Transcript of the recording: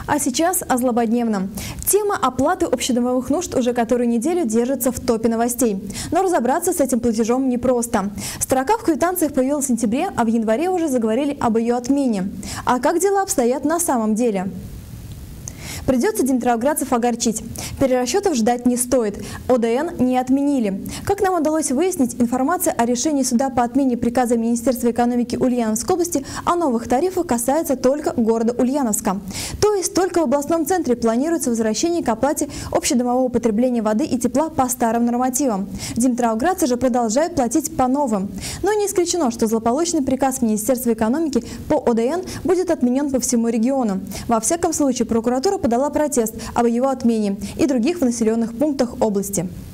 А сейчас о злободневном. Тема оплаты общедомовых нужд уже которую неделю держится в топе новостей. Но разобраться с этим платежом непросто. Строка в квитанциях появилась в сентябре, а в январе уже заговорили об ее отмене. А как дела обстоят на самом деле? Придется димитровградцев огорчить. Перерасчетов ждать не стоит. ОДН не отменили. Как нам удалось выяснить, информация о решении суда по отмене приказа Министерства экономики Ульяновской области о новых тарифах касается только города Ульяновска. То есть только в областном центре планируется возвращение к оплате общедомового потребления воды и тепла по старым нормативам. Димитровградцы же продолжают платить по новым. Но не исключено, что злополучный приказ Министерства экономики по ОДН будет отменен по всему региону. Во всяком случае, прокуратура подала протест об его отмене и других в населенных пунктах области.